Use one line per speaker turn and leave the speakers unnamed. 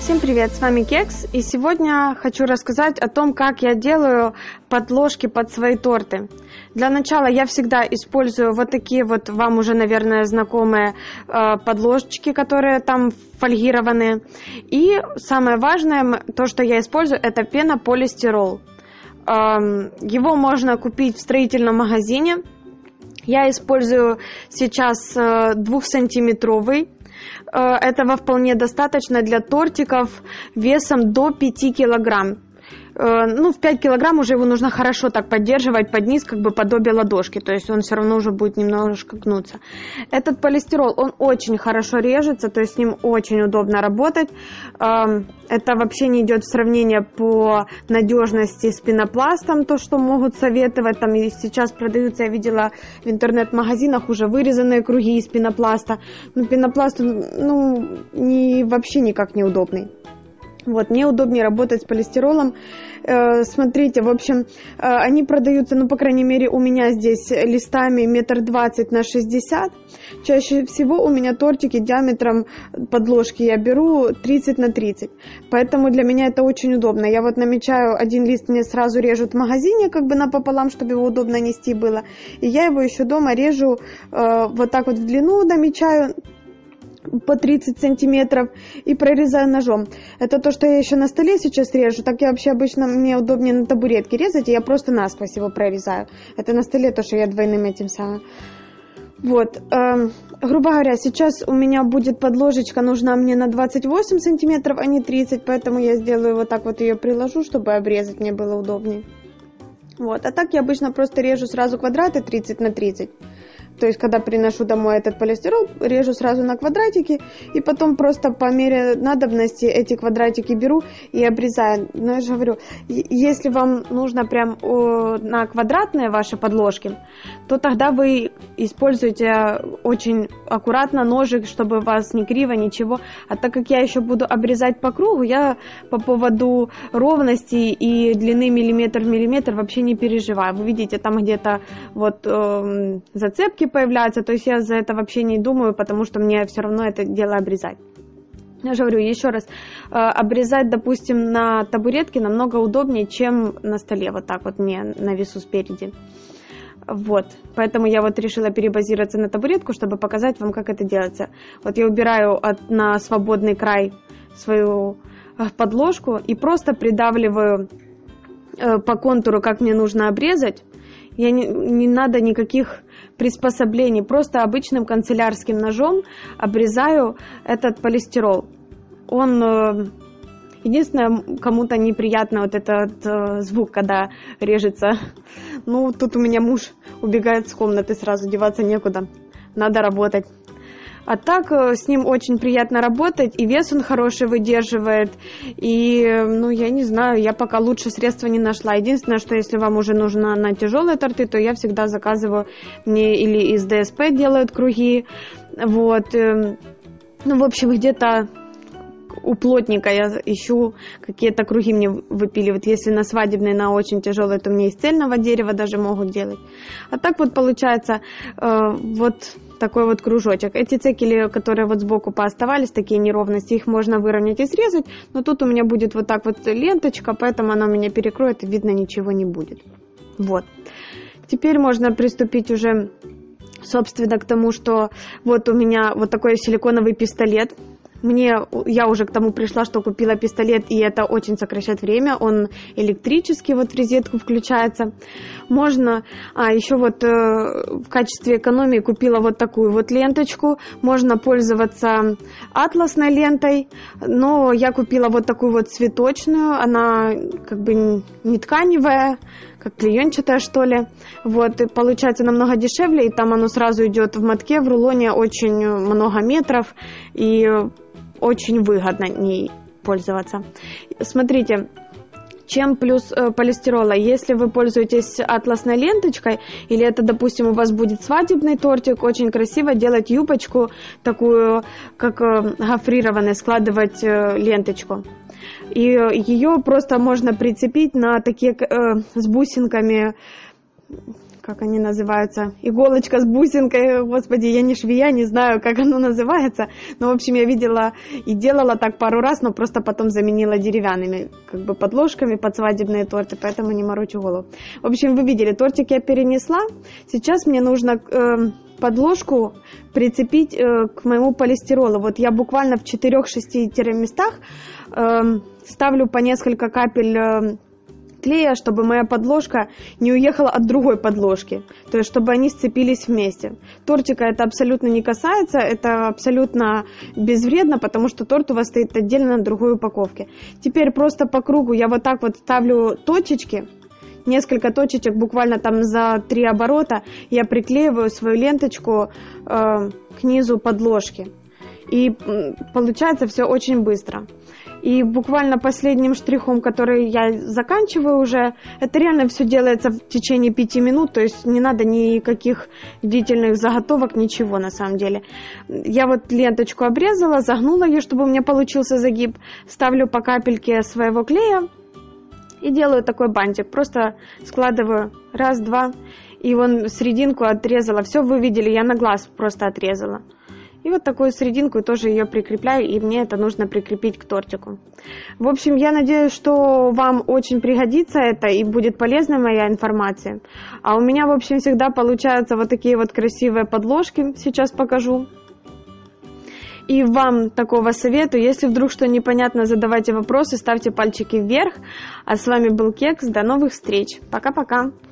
Всем привет, с вами Кекс, и сегодня хочу рассказать о том, как я делаю подложки под свои торты. Для начала я всегда использую вот такие вот, вам уже, наверное, знакомые подложечки, которые там фольгированы. И самое важное, то, что я использую, это пенополистирол. Его можно купить в строительном магазине. Я использую сейчас 2-сантиметровый. Этого вполне достаточно для тортиков весом до 5 килограмм. В 5 килограмм уже его нужно хорошо так поддерживать под низ, как бы подобие ладошки, то есть он все равно уже будет немножко гнуться. Этот полистирол, он очень хорошо режется, то есть с ним очень удобно работать. Это вообще не идет в сравнение по надежности с пенопластом, то, что могут советовать. Там и сейчас продаются, я видела в интернет-магазинах уже вырезанные круги из пенопласта. Но пенопласт, вообще никак не удобный. Вот, мне удобнее работать с полистиролом. Смотрите, в общем, они продаются, по крайней мере, у меня здесь листами 1,20 на 60. Чаще всего у меня тортики диаметром подложки я беру 30 на 30. Поэтому для меня это очень удобно. Я вот намечаю один лист, мне сразу режут в магазине, как бы напополам, чтобы его удобно нести было. И я его еще дома режу вот так вот в длину, намечаю по 30 сантиметров и прорезаю ножом. Это то, что я еще на столе сейчас режу. Так я вообще обычно, мне удобнее на табуретке резать, и я просто насквозь его прорезаю. Это на столе то, что я двойным этим самым. Вот, грубо говоря, сейчас у меня будет подложечка, нужна мне на 28 сантиметров, а не 30, поэтому я сделаю вот так вот, ее приложу, чтобы обрезать мне было удобнее. Вот, а так я обычно просто режу сразу квадраты 30 на 30. То есть, когда приношу домой этот полистирол, режу сразу на квадратики, и потом просто по мере надобности эти квадратики беру и обрезаю. Но я же говорю, если вам нужно прям на квадратные ваши подложки, то тогда вы используете очень аккуратно ножик, чтобы у вас не криво, ничего. А так как я еще буду обрезать по кругу, я по поводу ровности и длины миллиметр в миллиметр вообще не переживаю. Вы видите, там где-то вот зацепки появляются, то есть я за это вообще не думаю, потому что мне все равно это дело обрезать. Я же говорю еще раз, обрезать, допустим, на табуретке намного удобнее, чем на столе, вот так вот мне на весу спереди. Вот, поэтому я вот решила перебазироваться на табуретку, чтобы показать вам, как это делается. Вот я убираю на свободный край свою подложку и просто придавливаю по контуру, как мне нужно обрезать. Не надо никаких приспособлений, просто обычным канцелярским ножом обрезаю этот полистирол. Он, единственное, кому-то неприятно вот этот звук, когда режется. Тут у меня муж убегает с комнаты, сразу деваться некуда, надо работать. А так с ним очень приятно работать, и вес он хороший выдерживает, и, я не знаю, я пока лучше средства не нашла. Единственное, что если вам уже нужно на тяжелые торты, то я всегда заказываю, мне или из ДСП делают круги, вот, в общем, где-то у плотника я ищу, какие-то круги мне выпиливают. Если на свадебные, на очень тяжелые, то мне из цельного дерева даже могут делать. А так вот получается вот такой вот кружочек. Эти цекели, которые вот сбоку пооставались, такие неровности, их можно выровнять и срезать, но тут у меня будет вот так вот ленточка, поэтому она у меня перекроет, и видно ничего не будет. Вот. Теперь можно приступить уже, собственно, к тому, что вот у меня вот такой силиконовый пистолет. Я уже к тому пришла, что купила пистолет, и это очень сокращает время. Он электрический, вот в розетку включается. Можно, еще вот в качестве экономии купила вот такую вот ленточку. Можно пользоваться атласной лентой, но я купила вот такую вот цветочную. Она как бы не тканевая, как клеенчатая, что ли. Вот, и получается намного дешевле, и там оно сразу идет в мотке, в рулоне очень много метров, и очень выгодно ней пользоваться. Смотрите, чем плюс полистирола? Если вы пользуетесь атласной ленточкой, или это, допустим, у вас будет свадебный тортик, очень красиво делать юбочку такую, как гофрированную, складывать ленточку. И ее просто можно прицепить на такие с бусинками, как они называются, иголочка с бусинкой, господи, я не швея, не знаю, как оно называется, но, в общем, я видела и делала так пару раз, но просто потом заменила деревянными, как бы подложками под свадебные торты, поэтому не морочу голову. В общем, вы видели, тортик я перенесла, сейчас мне нужно подложку прицепить к моему полистиролу. Вот я буквально в 4-6 местах ставлю по несколько капель клея, чтобы моя подложка не уехала от другой подложки, то есть чтобы они сцепились вместе. Тортика это абсолютно не касается, это абсолютно безвредно, потому что торт у вас стоит отдельно на другой упаковке. Теперь просто по кругу я вот так вот ставлю точечки, несколько точечек, буквально там за 3 оборота я приклеиваю свою ленточку к низу подложки. И получается все очень быстро. И буквально последним штрихом, который я заканчиваю уже, это реально все делается в течение 5 минут, то есть не надо никаких длительных заготовок, ничего на самом деле. Я вот ленточку обрезала, загнула ее, чтобы у меня получился загиб, ставлю по капельке своего клея и делаю такой бантик. Просто складываю раз, два, и вон серединку отрезала. Все вы видели, я на глаз просто отрезала. И вот такую серединку тоже ее прикрепляю, и мне это нужно прикрепить к тортику. В общем, я надеюсь, что вам очень пригодится это и будет полезна моя информация. А у меня, в общем, всегда получаются вот такие вот красивые подложки, сейчас покажу. И вам такого советую, если вдруг что непонятно, задавайте вопросы, ставьте пальчики вверх. А с вами был Кекс, до новых встреч. Пока-пока.